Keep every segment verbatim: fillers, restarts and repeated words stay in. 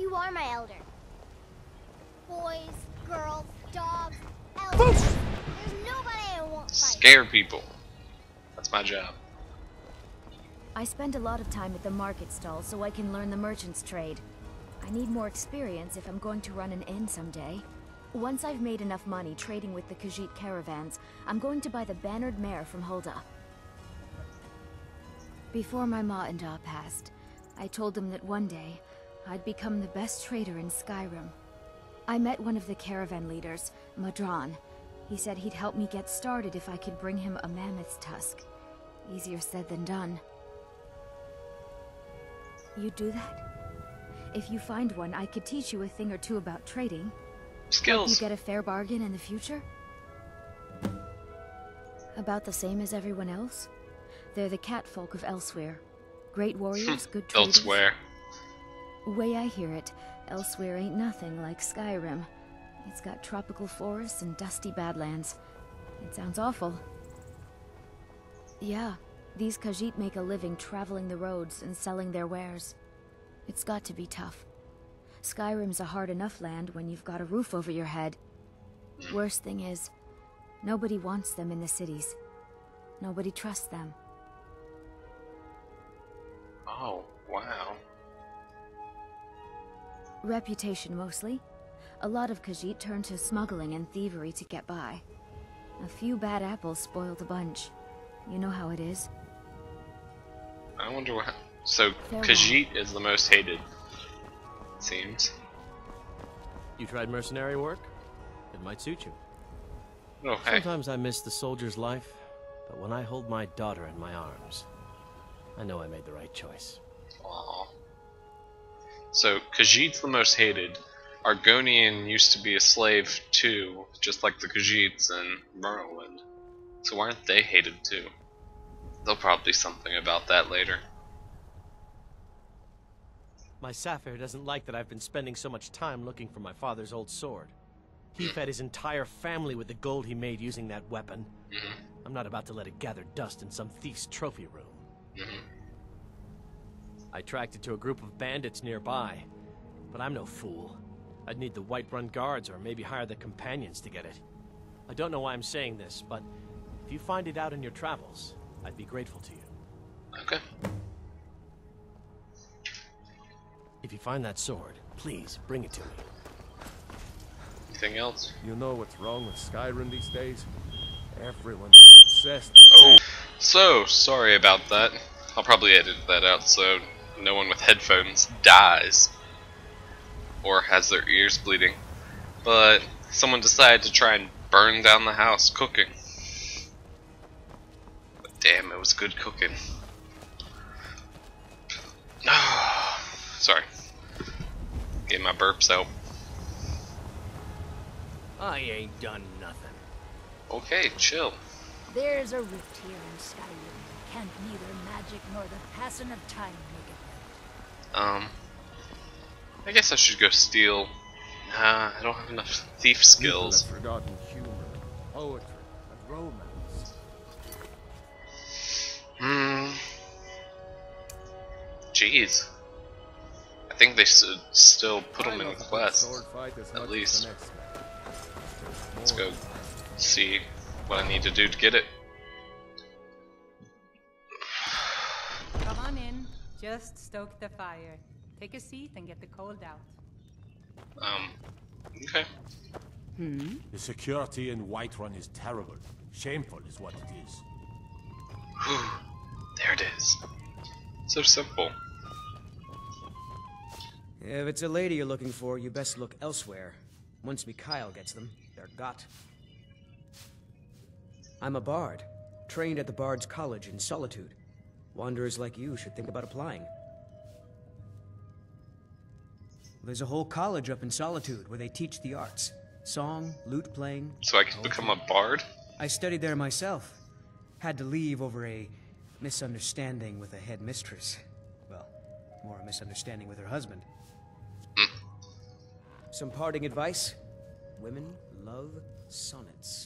You are my elder. Boys, girls, dogs, elves. There's nobody I won't fight. Scare people. That's my job. I spend a lot of time at the market stall so I can learn the merchant's trade. I need more experience if I'm going to run an inn someday. Once I've made enough money trading with the Khajiit caravans, I'm going to buy the bannered mare from Hulda. Before my ma and Da passed, I told them that one day, I'd become the best trader in Skyrim. I met one of the caravan leaders, Madran. He said he'd help me get started if I could bring him a mammoth's tusk. Easier said than done. You'd do that? If you find one, I could teach you a thing or two about trading. Skills. Help you get a fair bargain in the future? About the same as everyone else? They're the catfolk of Elsewhere. Great warriors, good traders. Elsewhere. Way I hear it, Elsewhere ain't nothing like Skyrim. It's got tropical forests and dusty badlands. It sounds awful. Yeah, these Khajiit make a living traveling the roads and selling their wares. It's got to be tough. Skyrim's a hard enough land when you've got a roof over your head. Worst thing is, nobody wants them in the cities. Nobody trusts them. Oh, wow. Reputation mostly. A lot of Khajiit turn to smuggling and thievery to get by. A few bad apples spoil the bunch. You know how it is. I wonder what... So, Farewell. Khajiit is the most hated, it seems. You tried mercenary work? It might suit you. Oh, hey. Sometimes I miss the soldier's life, but when I hold my daughter in my arms, I know I made the right choice. Aww. So, Khajiit's the most hated. Argonian used to be a slave too, just like the Khajiits in Morrowind. So why aren't they hated too? There'll probably be something about that later. My Sapphire doesn't like that I've been spending so much time looking for my father's old sword. He fed his entire family with the gold he made using that weapon. Mm-hmm. I'm not about to let it gather dust in some thief's trophy room. Mm-hmm. I tracked it to a group of bandits nearby, but I'm no fool. I'd need the Whiterun guards or maybe hire the companions to get it. I don't know why I'm saying this, but if you find it out in your travels, I'd be grateful to you. Okay. If you find that sword, please bring it to me. Anything else? You know what's wrong with Skyrim these days? Everyone is obsessed with... Oh, so sorry about that. I'll probably edit that out so no one with headphones dies or has their ears bleeding. But someone decided to try and burn down the house cooking. But damn, it was good cooking. Sorry. Get my burps out. I ain't done nothing. Okay, chill. There's a rift here in Skyrim. Can't neither magic nor the passing of time make it right. Um, I guess I should go steal. Nah, I don't have enough thief skills. People have forgotten humor, poetry, and romance. Hmm. Jeez. I think they should still put them in a quest. At least. Let's go see what I need to do to get it. Come on in. Just stoke the fire. Take a seat and get the cold out. Um, okay. Hmm? The security in Whiterun is terrible. Shameful is what it is. There it is. So simple. If it's a lady you're looking for, you best look elsewhere. Once Mikhail gets them, they're got. I'm a bard, trained at the Bard's College in Solitude. Wanderers like you should think about applying. There's a whole college up in Solitude where they teach the arts. Song, lute playing. So I can become a bard? I studied there myself. Had to leave over a misunderstanding with a headmistress. Well, more a misunderstanding with her husband. Mm. Some parting advice? Women love sonnets.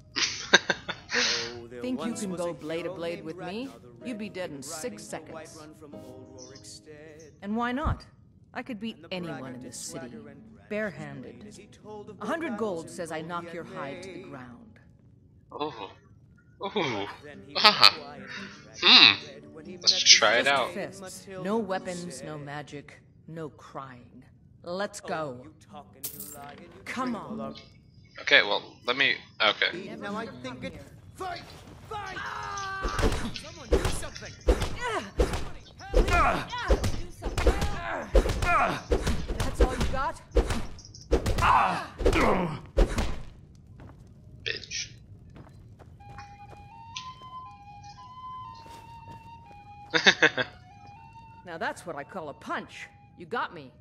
Oh, there Think you once can was go a blade to hero blade named with me? Ragnar the You'd be Red, dead in riding six the seconds. Whiterun from old Rorikstead. And why not? I could beat anyone in this city, barehanded. A hundred gold says I knock your hide to the ground. Oh. Oh. Ah. Hmm. Let's try it out. Fists. No weapons, no magic, no crying. Let's go. Come on. Okay, well, let me... Okay. Now I think it... Fight! Fight! Someone do something! That's all you got? Bitch. Now that's what I call a punch. You got me.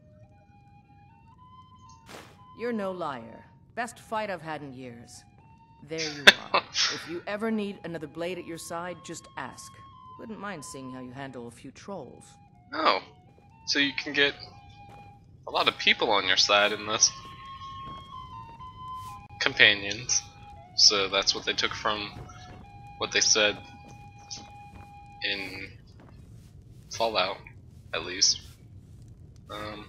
You're no liar. Best fight I've had in years. There you are. If you ever need another blade at your side, just ask. Wouldn't mind seeing how you handle a few trolls. Oh. So you can get a lot of people on your side in this. Companions. So that's what they took from what they said in Fallout, at least. Um.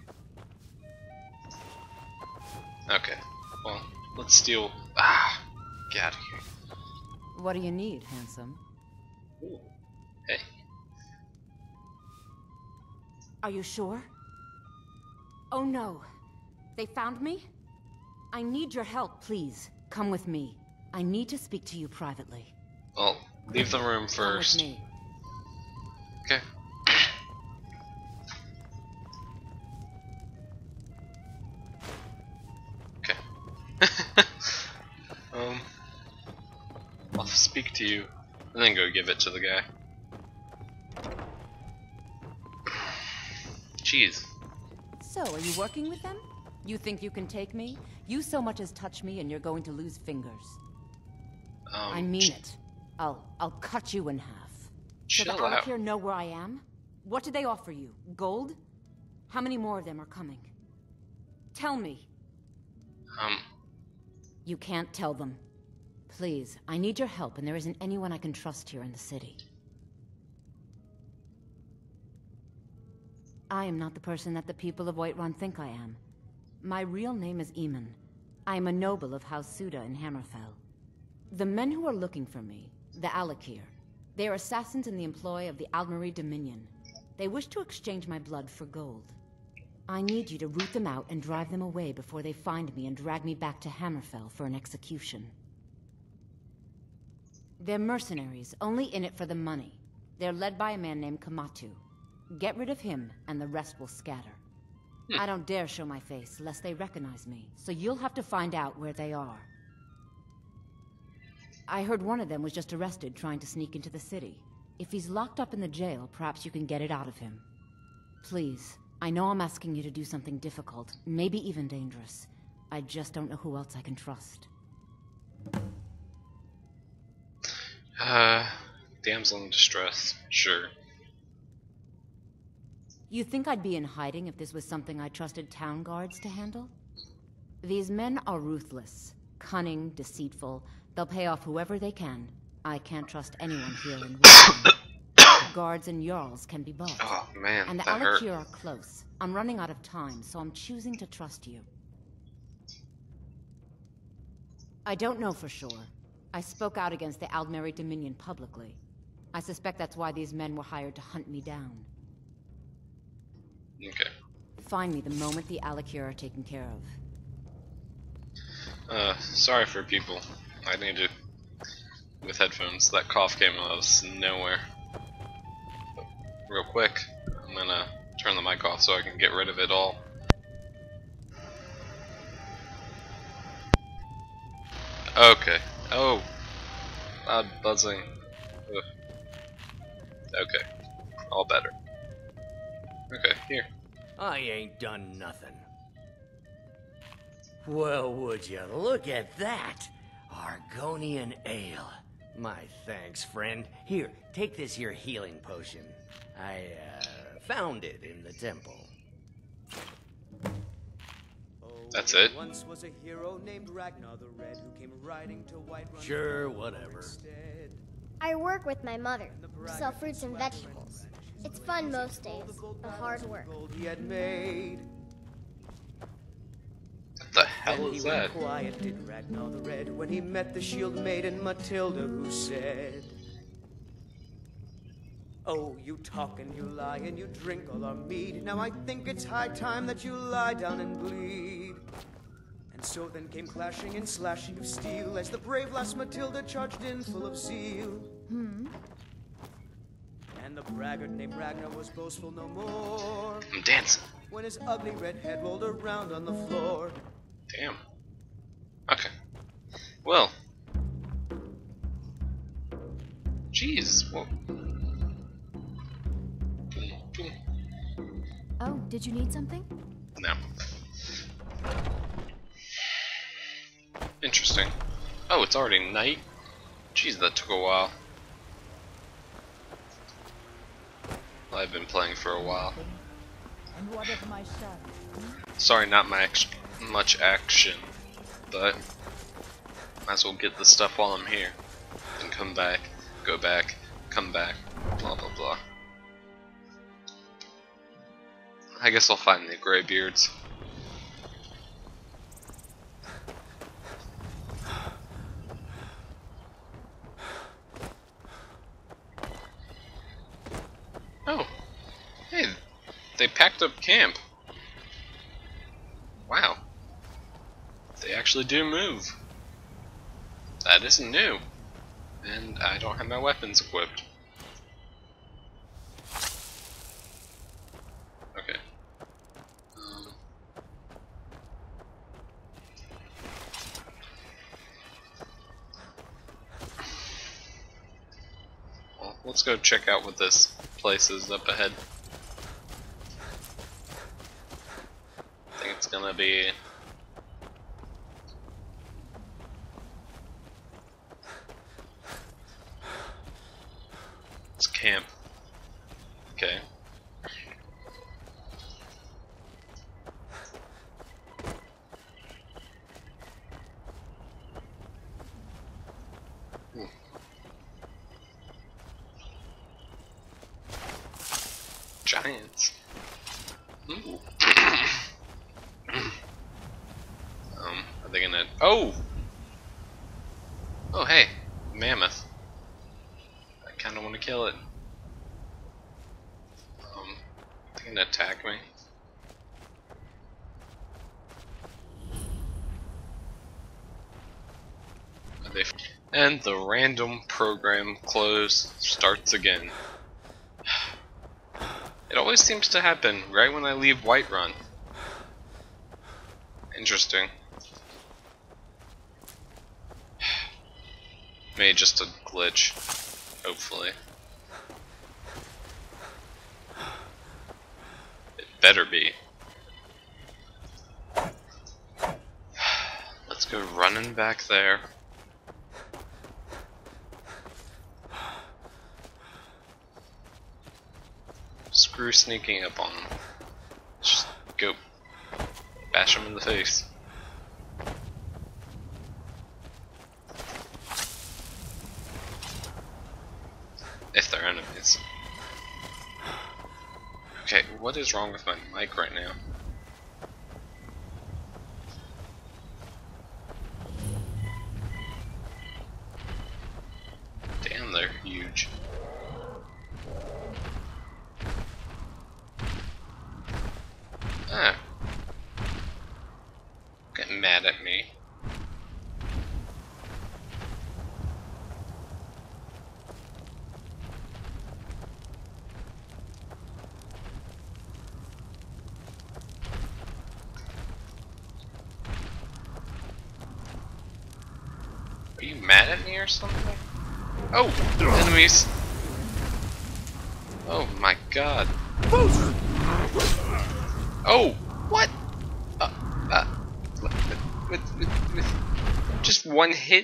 Okay. Well, let's steal. Ah, get out of here. What do you need, handsome? Ooh. Hey. Are you sure? Oh no. They found me? I need your help, please. Come with me. I need to speak to you privately. Well, leave the room first. Come with me. Okay. Okay. um, I'll speak to you, and then go give it to the guy. Jeez. So, are you working with them? You think you can take me? You so much as touch me and you're going to lose fingers. Um, I mean it. I'll I'll cut you in half. So Chill the out. Alakir know where I am? What did they offer you? Gold? How many more of them are coming? Tell me. Um. You can't tell them. Please, I need your help and there isn't anyone I can trust here in the city. I am not the person that the people of Whiterun think I am. My real name is Eamon. I am a noble of House Suda in Hammerfell. The men who are looking for me, the Alakir, they are assassins in the employ of the Aldmeri Dominion. They wish to exchange my blood for gold. I need you to root them out and drive them away before they find me and drag me back to Hammerfell for an execution. They're mercenaries, only in it for the money. They're led by a man named Kamatu. Get rid of him, and the rest will scatter. I don't dare show my face, lest they recognize me, so you'll have to find out where they are. I heard one of them was just arrested trying to sneak into the city. If he's locked up in the jail, perhaps you can get it out of him. Please, I know I'm asking you to do something difficult, maybe even dangerous. I just don't know who else I can trust. Uh, damsel in distress. Sure. You think I'd be in hiding if this was something I trusted town guards to handle? These men are ruthless, cunning, deceitful. They'll pay off whoever they can. I can't trust anyone here in Whiterun. Guards and Jarls can be bought. Oh man, and the that hurt. Alakir are close. I'm running out of time, so I'm choosing to trust you. I don't know for sure. I spoke out against the Aldmeri Dominion publicly. I suspect that's why these men were hired to hunt me down. Okay. Find me the moment the Alakir are taken care of. Uh, sorry for people. I need to... with headphones. That cough came out of nowhere. But real quick, I'm gonna turn the mic off so I can get rid of it all. Okay. Oh. Loud buzzing. Ugh. Okay. All better. Okay, here. I ain't done nothing. Well, would you look at that? Argonian ale. My thanks, friend. Here, take this here healing potion. I, uh, found it in the temple. That's it? Once was a hero named Ragnar the Red who came riding to Whiterun. Sure, whatever. I work with my mother. Sell fruits and vegetables. It's fun most days, but hard work. He had made. What the hell And is he went that? quiet, did Ragnar the Red, when he met the shield maiden Matilda, who said, "Oh, you talk and you lie and you drink all our mead. Now I think it's high time that you lie down and bleed." And so then came clashing and slashing of steel as the brave lass Matilda charged in full of zeal. Hmm. And the braggart named Ragnar was boastful no more I'm dancing. when his ugly red head rolled around on the floor. Damn. Okay. Well. Jeez. Well. Boom, boom. Oh, did you need something? No. Interesting. Oh, it's already night? Jeez, that took a while. Well, I've been playing for a while. And what of my son? Sorry, not my ex much action, but might as well get the stuff while I'm here. Then come back, go back, come back, blah blah blah. I guess I'll find the Greybeards. Oh, hey, they packed up camp. Wow, they actually do move. That isn't new. And I don't have my weapons equipped. Okay. Um. Well, let's go check out what this place is up ahead. I think it's gonna be it's camp. Okay. Hmm. Giants. Ooh. um, are they gonna? Oh. Oh, hey, mammoth. I kind of want to kill it. Um, they're gonna attack me. Are they? And the random program close starts again. It always seems to happen right when I leave Whiterun. Interesting. Maybe just a glitch, hopefully. It better be. Let's go running back there. Screw sneaking up on them. Just go bash them in the face. If they're enemies. Okay, what is wrong with my mic right now? Damn, they're huge. Ah. Get mad at me. Are you mad at me or something? Oh, enemies! Oh my god. Oh, what? Uh, uh, with, with, with, with just one hit?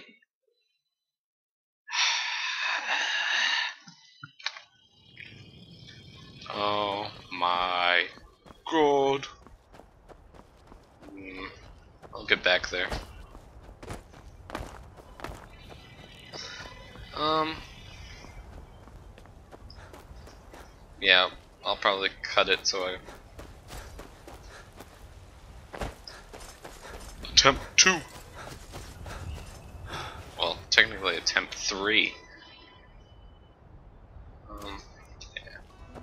Oh my god. Mm, I'll get back there. Um. Yeah, I'll probably cut it so I... Attempt two! Well, technically attempt three. Um, yeah.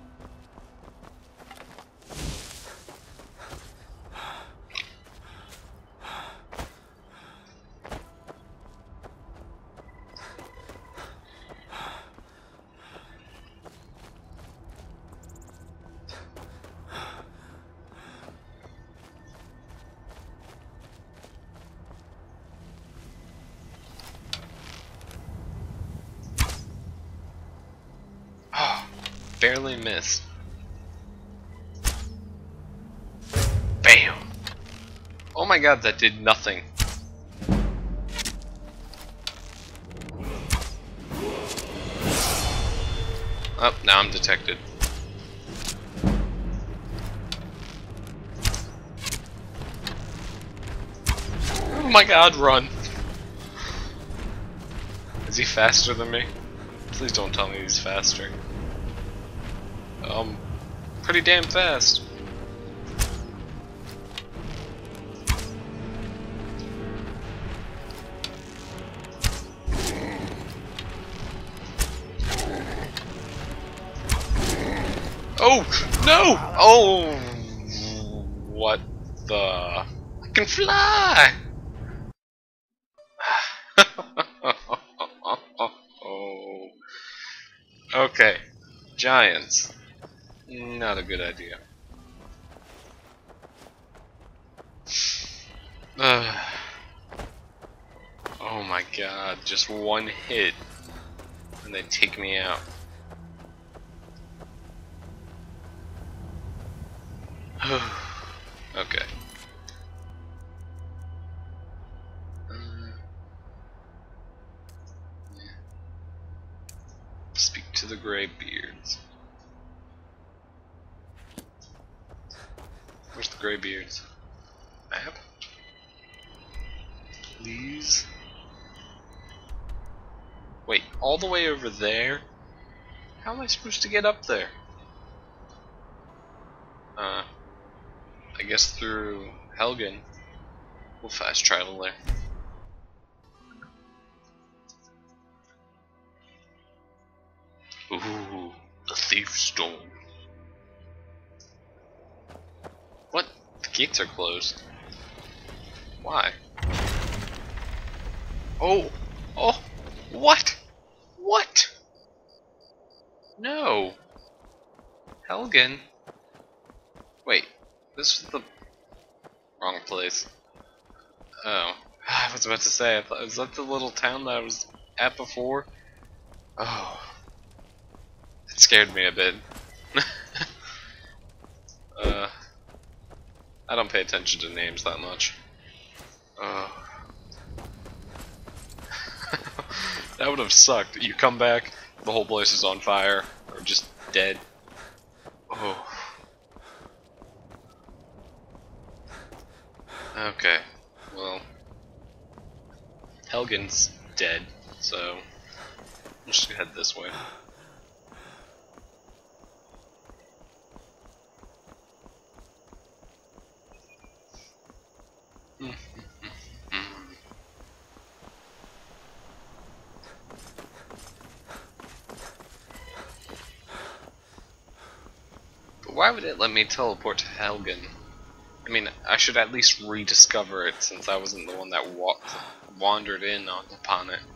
Barely missed. Bam! Oh my god, that did nothing. Oh, now I'm detected. Oh my god, run! Is he faster than me? Please don't tell me he's faster. Um, pretty damn fast. Oh, no! Oh, what the? I can fly! Oh. Okay, giants. Not a good idea. Uh, oh my god, just one hit and they take me out. Okay. Uh, yeah. Speak to the Greybeards. Where's the Greybeards? Map? Please? Wait, all the way over there? How am I supposed to get up there? Uh, I guess through Helgen. We'll fast travel there. Ooh, the Thief's Stone. What? The gates are closed. Why? Oh! Oh! What? What? No! Helgen? Wait, this is the wrong place. Oh. I was about to say, I thought, is that the little town that I was at before? Oh. It scared me a bit. uh, I don't pay attention to names that much. Oh. That would have sucked. You come back, the whole place is on fire, or just dead. Oh. Okay, well, Helgen's dead, so let's just head this way. But why would it let me teleport to Helgen? I mean, I should at least rediscover it since I wasn't the one that wa wandered in on, upon it.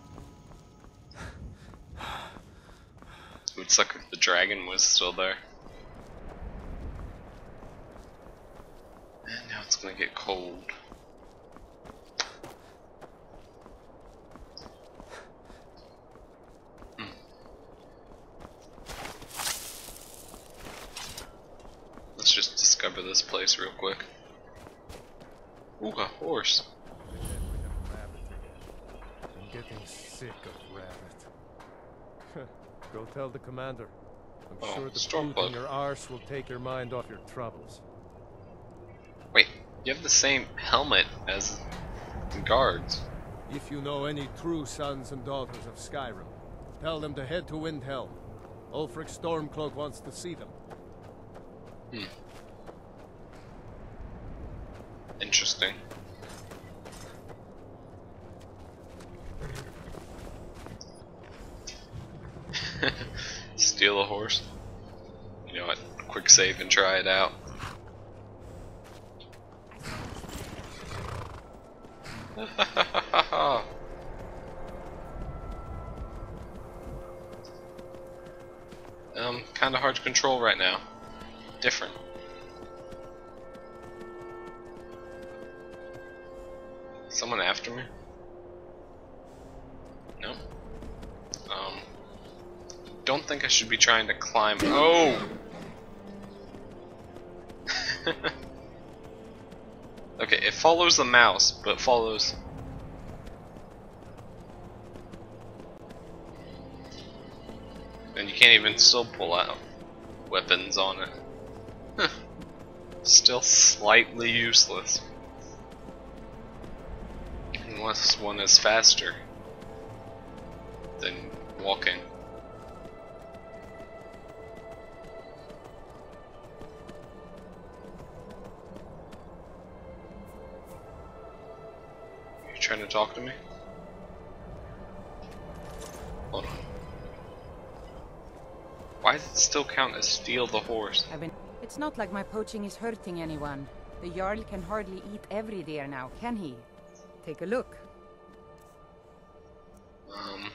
It would suck if the dragon was still there. And now it's gonna get cold. Hmm. Let's just discover this place real quick. Ooh, a horse. I'm getting sick of rabbit. Go tell the commander. I'm Oh, sure the Stormblood. boot in your arse will take your mind off your troubles. Wait, you have the same helmet as the guards. If you know any true sons and daughters of Skyrim, tell them to head to Windhelm. Ulfric Stormcloak wants to see them. Hmm. Interesting. Steal a horse. You know what? Quick save and try it out. um, kind of hard to control right now. Different. Someone after me? No. Um. Don't think I should be trying to climb. Oh! Okay, it follows the mouse, but follows. And you can't even still pull out weapons on it. Huh. Still slightly useless. Unless one is faster than walking. You trying to talk to me? Hold on. Why does it still count as steal the horse? I've been... It's not like my poaching is hurting anyone. The Jarl can hardly eat every deer now, can he? Take a look. Um,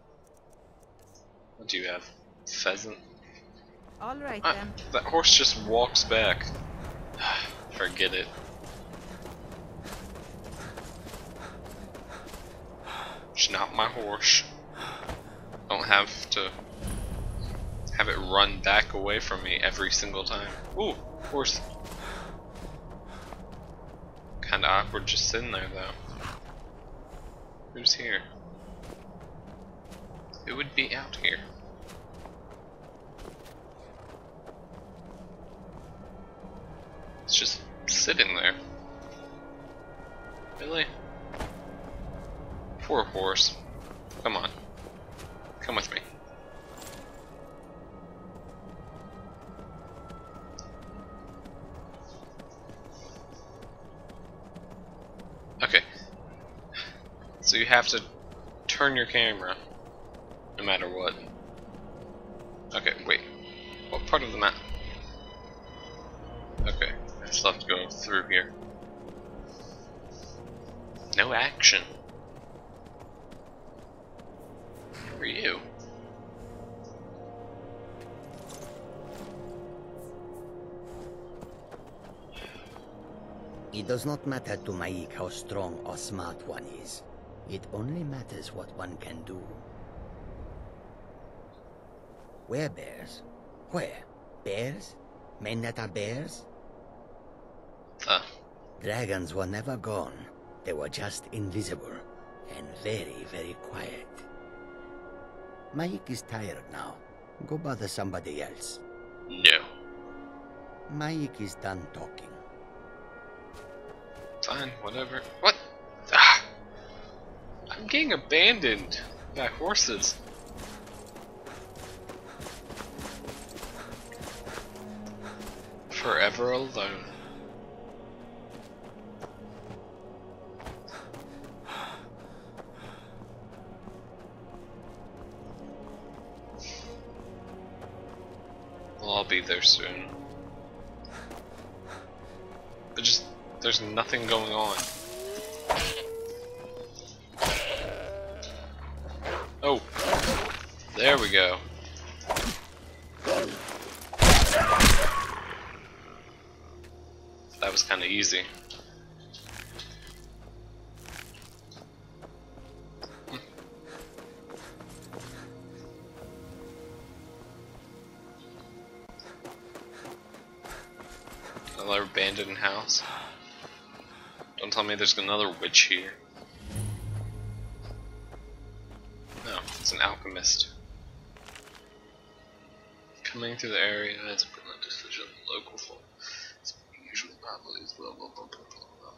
what do you have? Pheasant? Alright ah, then. That horse just walks back. Forget it. It's not my horse. Don't have to have it run back away from me every single time. Ooh, horse. Kinda awkward just sitting there though. Who's here? Who would be out here? It's just sitting there. Really? Poor horse. Come on. Come with me. Okay. So you have to turn your camera no matter what. Okay, wait. What part of the map? Okay, I still have to go through here. No action. Who are you? It does not matter to Maik how strong or smart one is. It only matters what one can do. Where bears? Where? Bears? Men that are bears? Huh. Dragons were never gone. They were just invisible. And very, very quiet. Maik is tired now. Go bother somebody else. No. Maik is done talking. Fine, whatever. What? Ah! I'm getting abandoned by horses. Forever alone. Well, I'll be there soon. I just There's nothing going on. Oh, there we go. That was kind of easy. Another abandoned house. Don't tell me there's another witch here. No, it's an alchemist. Coming through the area, it's a brilliant decision. Local folk. It's usual properties, blah blah blah blah blah.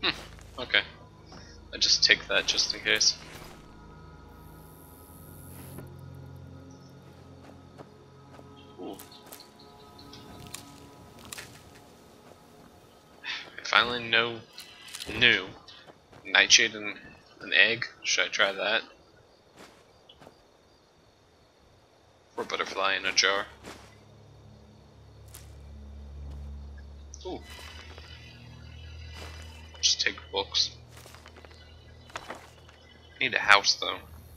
Hmm, okay. I just take that just in case. Ooh. I finally know new. Nightshade and an egg. Should I try that? Or butterfly in a jar. Ooh. Just take books. Need a house though.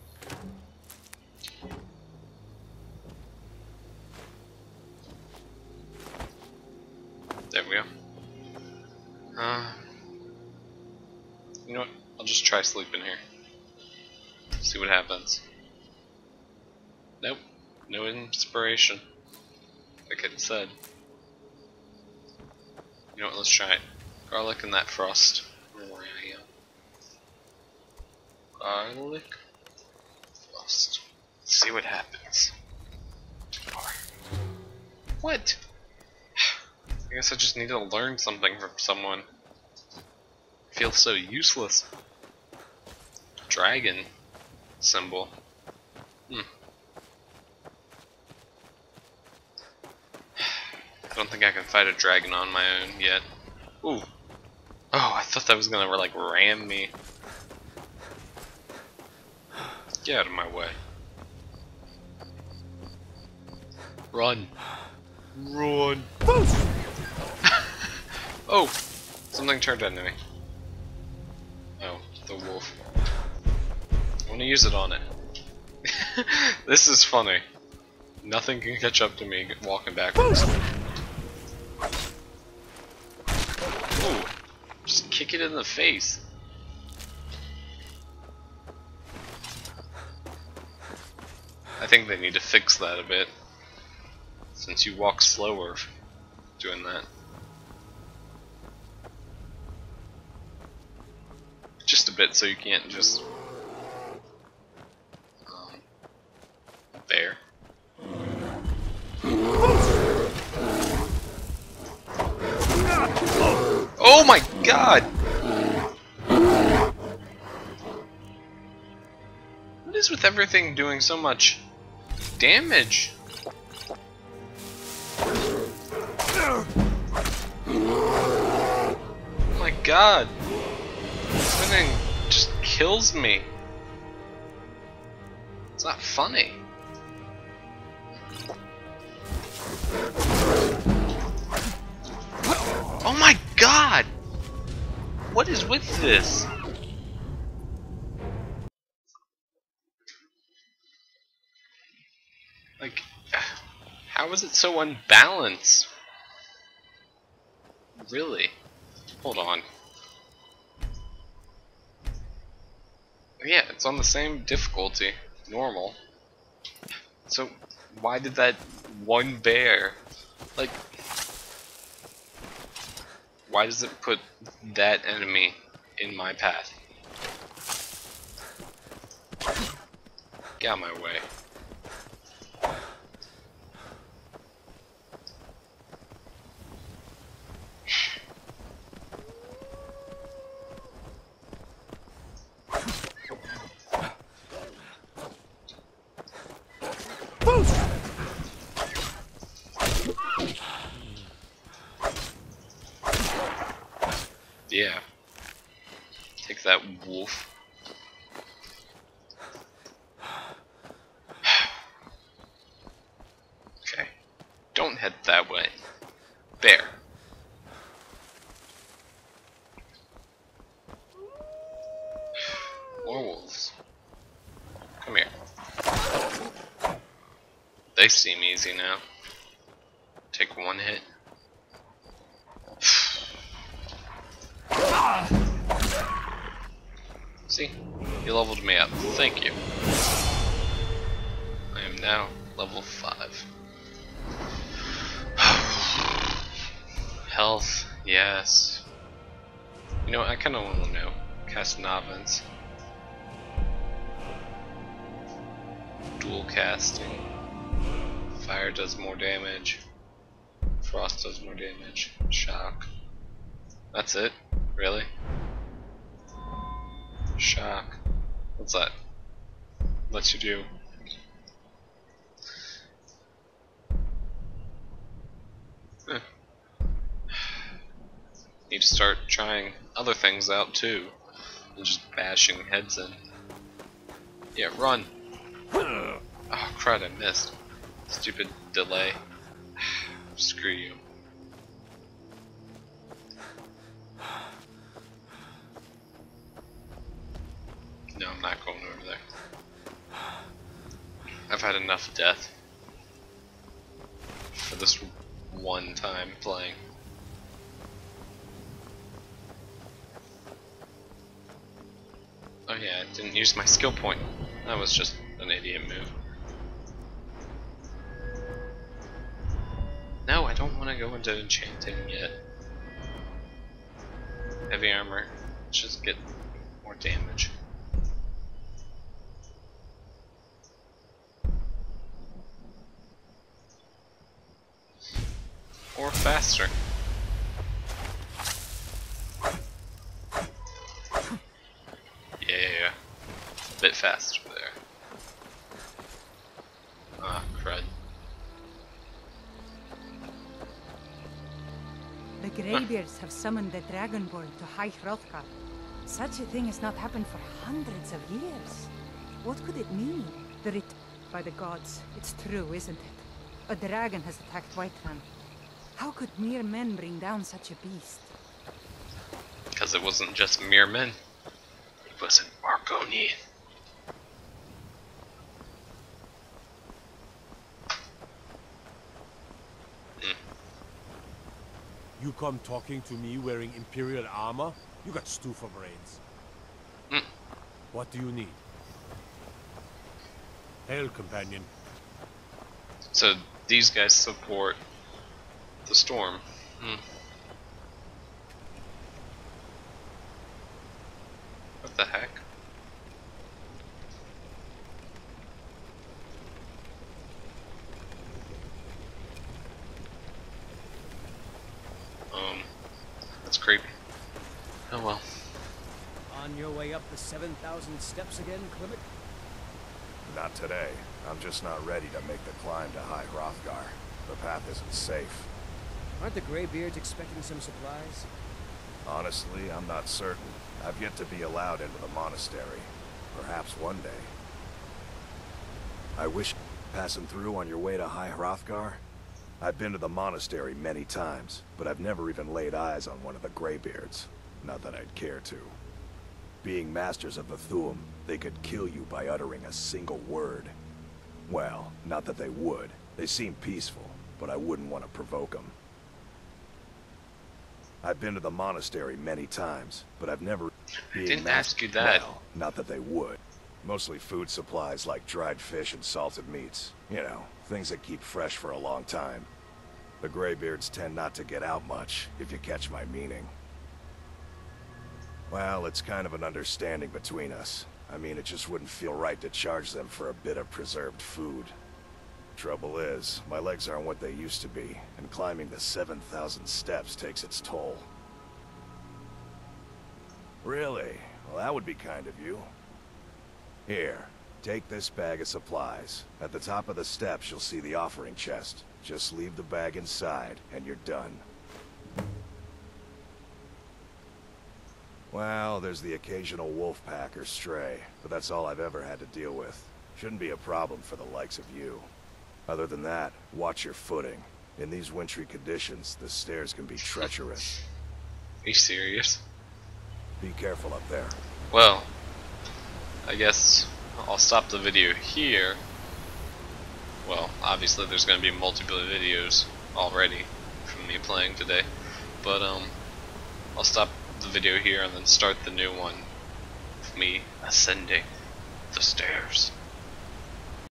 There we go. Uh, you know what? I'll just try sleeping here. See what happens. Nope. No inspiration. Like I said. You know what? Let's try it. Garlic and that frost. Where I am. Garlic. Frost. Let's see what happens. What? I guess I just need to learn something from someone. I feel so useless. Dragon symbol. Hmm. I don't think I can fight a dragon on my own yet. Ooh. Oh, I thought that was gonna like ram me. Get out of my way. Run. Run. Oh! Something turned into me. Oh, the wolf. I want to use it on it. This is funny. Nothing can catch up to me walking backwards. Ooh. Just kick it in the face. I think they need to fix that a bit. Since you walk slower doing that. Just a bit so you can't just um, there. Oh my god! What is with everything doing so much damage? Oh my god! This thing just kills me. It's not funny. Oh my god! What is with this? Like, how is it so unbalanced? Really? Hold on. Yeah, it's on the same difficulty. Normal. So, why did that one bear, like, why does it put that enemy in my path? Get out of my way. Yeah. Take that, wolf. Okay. Don't head that way. Bear. More wolves. Come here. They seem easy now. Take one hit. See? You leveled me up. Thank you. I am now level five. Health, yes. You know, I kinda wanna know. Cast Novens. Dual casting. Fire does more damage. Frost does more damage. Shock. That's it? Really? Shock. What's that? Lets you do. Eh. Need to start trying other things out too, and just bashing heads in. Yeah, run! Oh crud, I missed. Stupid delay. Screw you. No, I'm not going over there. I've had enough death for this one time playing. Oh yeah, I didn't use my skill point. That was just an idiot move. No, I don't want to go into enchanting yet. Heavy armor. Let's just get more damage. Or faster. Yeah, a bit faster there. Ah, crud. The Greybeards have summoned the Dragonborn to High Hrothgar. Such a thing has not happened for hundreds of years. What could it mean? The ret by the gods, it's true, isn't it? A dragon has attacked Whiterun. How could mere men bring down such a beast? Because it wasn't just mere men. It was an Argonian. Mm. You come talking to me wearing Imperial armor? You got Stufa brains. Mm. What do you need? Hail, companion. So these guys support the storm. Hmm. What the heck? Um, that's creepy. Oh well. On your way up the seven thousand steps again, Clement? Not today. I'm just not ready to make the climb to High Hrothgar. The path isn't safe. Aren't the Greybeards expecting some supplies? Honestly, I'm not certain. I've yet to be allowed into the monastery. Perhaps one day. I wish passing through on your way to High Hrothgar. I've been to the monastery many times, but I've never even laid eyes on one of the Greybeards. Not that I'd care to. Being masters of the Thu'um, they could kill you by uttering a single word. Well, not that they would. They seem peaceful, but I wouldn't want to provoke them. I've been to the monastery many times, but I've never... I didn't ask you that. Well, not that they would. Mostly food supplies like dried fish and salted meats. You know, things that keep fresh for a long time. The Greybeards tend not to get out much, if you catch my meaning. Well, it's kind of an understanding between us. I mean, it just wouldn't feel right to charge them for a bit of preserved food. Trouble is, my legs aren't what they used to be, and climbing the seven thousand steps takes its toll. Really? Well, that would be kind of you. Here, take this bag of supplies. At the top of the steps, you'll see the offering chest. Just leave the bag inside, and you're done. Well, there's the occasional wolf pack or stray, but that's all I've ever had to deal with. Shouldn't be a problem for the likes of you. Other than that, watch your footing. In these wintry conditions, the stairs can be treacherous. Are you serious? Be careful up there. Well, I guess I'll stop the video here. Well, obviously there's going to be multiple videos already from me playing today, but um, I'll stop the video here and then start the new one of me ascending the stairs.